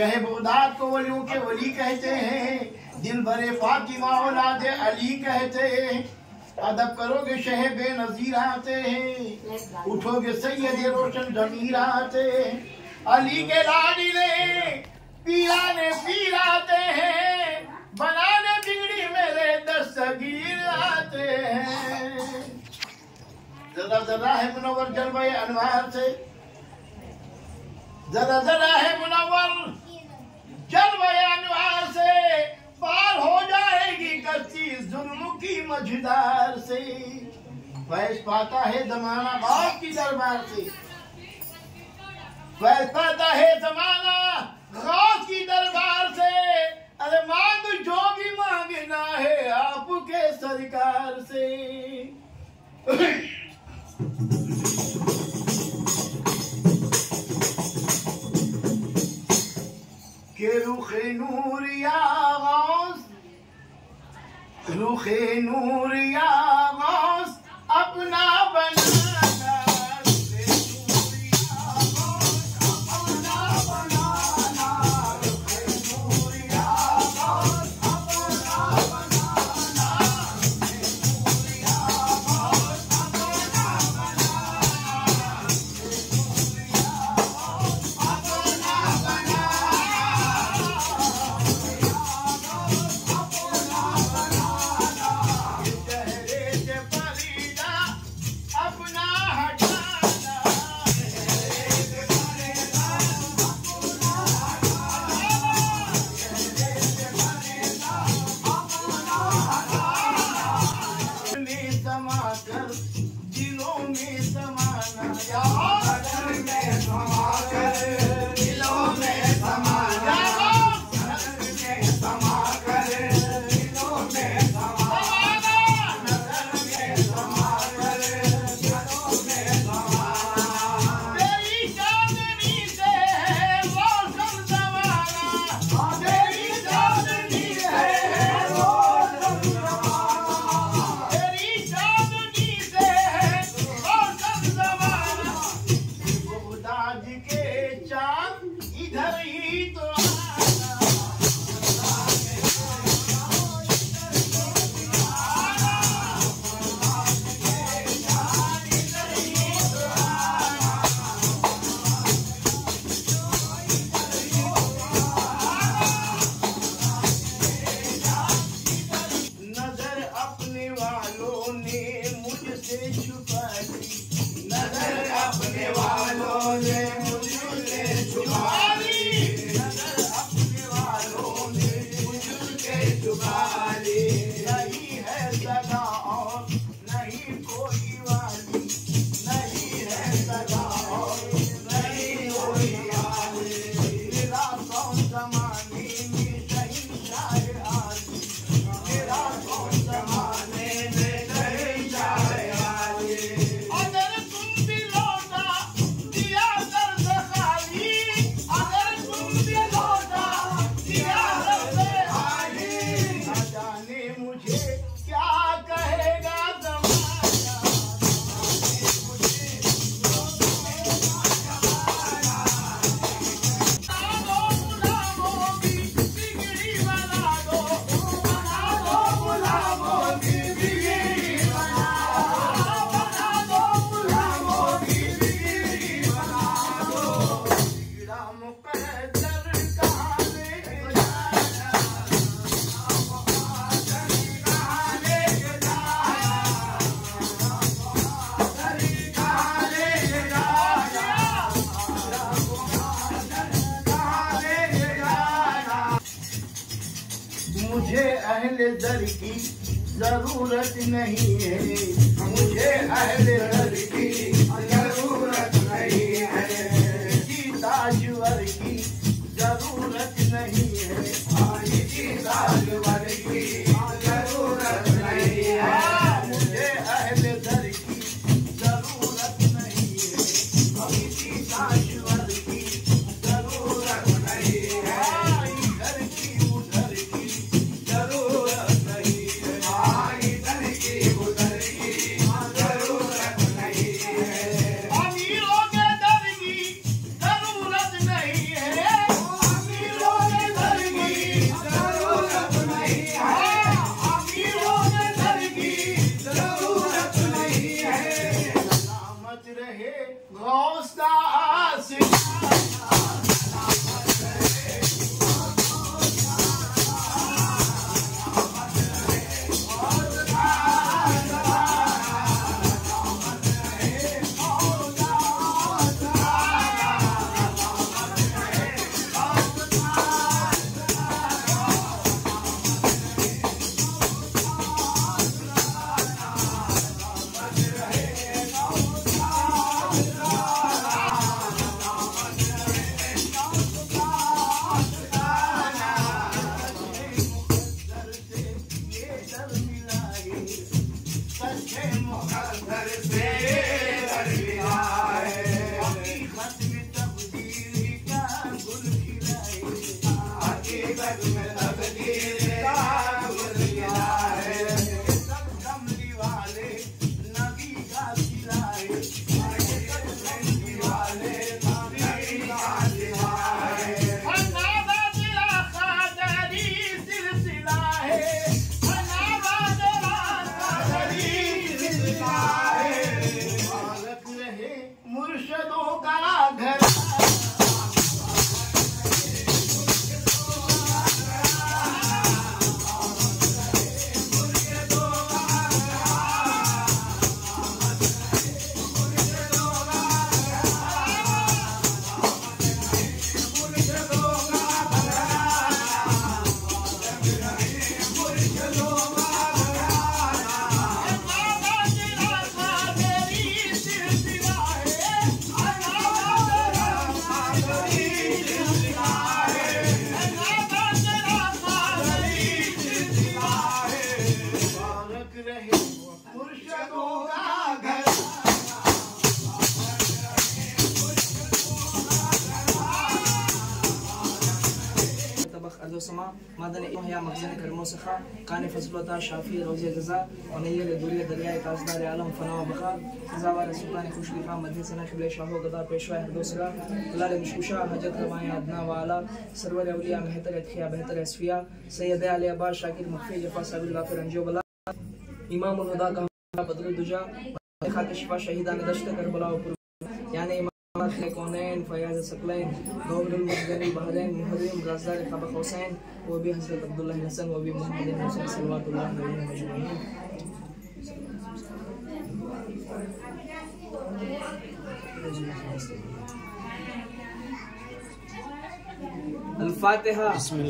शहबुदात को वलियों के वली कहते हैं, दिल भरे फातिमा औलाद अली कहते हैं। अदब करोगे शह बेनज़ीर आते हैं, उठोगे सैयद रोशन ज़मीर आते हैं। अली के लाडले पीराने पीर आते हैं, बनाने बिगड़ी मेरे दस्तगीर आते हैं। जरा जरा है मुनव्वर जलवे अनवार से, जरा जरा है मुनव्वर जलवे अनवार से, पार हो जाएगी कश्ती जुल्म की मझधार से। फैज़ पाता है ज़माना गौस की दरबार से, फैज़ पाता है ज़माना गौस की दरबार से। अरे मांग जो भी मांगना है आपके सरकार से। के रुखे नूर या गौस, रुखे नूर या गौस अपना बनाना, रुखे नूर या गौस अपना बनाना, रुखे नूर या गौस अपना बनाना, रुखे नूर या गौस अपना बनाना, रुखे नूर या गौस अपना बनाना। दिलों में समाना, दिलों में समाकर, दिलों में समाना, समाकर, दिलों में समाना, नजर में समाकर, दिलों में समाना। तेरी चांदनी से है रोशन ज़माना, तेरी चांदनी है रोशन ज़माना, तेरी चांदनी से है रोशन ज़माना। बगदाद के चांद इधर ही तो आना, नजर अपने वालों ने मुझसे छुपा ली, नजर अपने वालों ने मुझसे छुपा ली, नजर अपने वालों ने मुझसे छुपा ली। नहीं है सगा और नहीं कोई वाली, नहीं है सगा और नहीं कोई वाली। मेरा कौन ज़माने में शहंशाह आली, मेरा कौन ज़माने में शहंशाह आली। अगर तुम भी लौटा दिया दर्द खाली, अगर तुम भी लौटा दिया दर्द खाली, न जाने मुझे क्या कहेगा ज़माना, मुझे गुलामों की बिगड़ी बना दो, बना दो गुलामों की बिगड़ी बना दो, गुलामों की बिगड़ी बना दो। बिगड़ा मुक़द्दर कहाँ लेके जाना, मुक़द्दर कहाँ लेके जाना, मुक़द्दर कहाँ लेके जाना, मुक़द्दर कहाँ लेके जाना। मुझे अहले दर की जरूरत नहीं है, मुझे अहले दर की जरूरत नहीं है, किसी ताजवर की जरूरत नहीं है, किसी ताजवर की जरूरत नहीं है। मुझे अहले दर की जरूरत नहीं है, किसी ताजवर की जरूरत नहीं है, इधर की उधर की जरूरत नहीं है, इधर की उधर की जरूरत नहीं है। अमीरों के दर की जरूरत नहीं है, अमीरों करमो सखा कान फजलता शाफी रोज़े गज़ा वनैर दुरिया दरिया ताजदार आलम फना बखा सजावार सुल्तान खुशलिफा मध्य सना क़िबले शाहो गदा पेशवा हरदोसरा लाल मशकुशा हजरत रवाय अदना वाला सरवर औलिया मेहतर अतखिया बेहतर असफिया सैयद अली अब्बास शाकिर मखफी जफा साबिल गाफिर अंजो बला इमाम उल हुदा का बदरुल दुजा खाते शिफा शहीदान दश्त करबला यानी कौनैन फयाज सकलैन गौरुल मुजदनी बहरैन मुहर्रिम राज़दार खबा हुसैन वो भी हज़रत अब्दुल्लाह हसन वो भी मोहम्मद हुसैन सल्लल्लाहु अलैहि मजमईन। अल-फातिहा।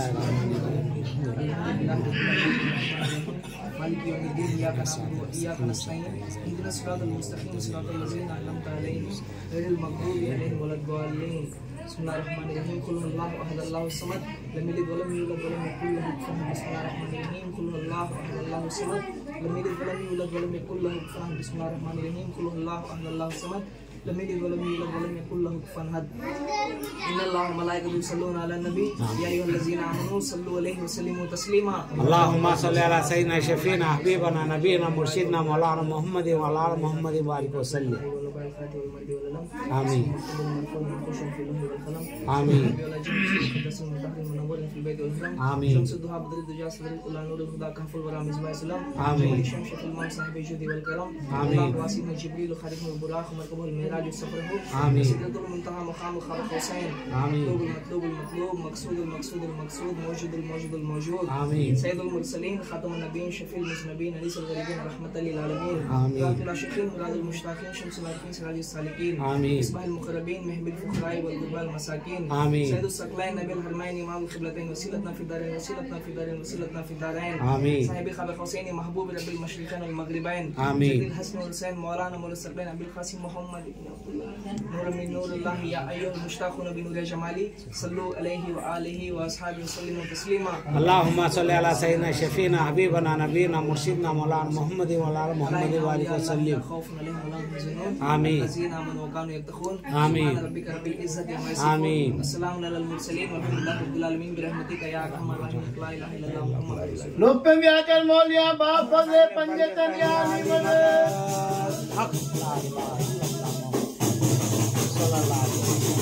मालिक यौमिद्दीन इय्याका नअबुदु व इय्याका नस्तईन इहदिनस सिरातल मुस्तक़ीम सिरातल लज़ीना अनअमता अलैहिम गैरिल मग़दूबि अलैहिम वलद्दाल्लीन। बिस्मिल्लाहिर्रहमानिर्रहीम कुल हुवल्लाहु अहद अल्लाहुस समद लम यलिद व लम यूलद व लम यकुल लहु कुफुवन अहद। बिस्मिल्लाहिर्रहमानिर्रहीम कुल हुवल्लाहु अहद अल्लाहुस समद लम यलिद व लम यूलद व लम यकुल लहु कुफुवन अहद। बिस्मिल्लाहिर्रहमानिर्रहीम कुल हुवल्लाहु अहद अल्लाहुस समद लम यलिद व लम यूलद व लम यकुल लहु कुफुवन अहद। इन्नल्लाह व मलाइकतहु युसल्लूना अलन नबी या अय्युहल्लज़ीना आमनू सल्लु अलैहि व सल्लिमू तस्लीमा। अल्लाहुम्मा सल्लि अला सय्यिदिना शफीना हबीबना नबीना मुर्शिदना मौलाना मुहम्मद व अला आलि मुहम्मद बारिक व सल्लिम। आमीन आमीन आमीन। अल्लाहुम्मा सल्लि अला सय्यिदिना शफीना हबीबना नबीना मुर्शिदना मौलाना मुहम्मद व अला आलि मुहम्मद बारिक व सल्लिम। आमीन आमीन आमीन। लोग पे भी आकर मौलिया बाप फजले पंजे तनिया निमले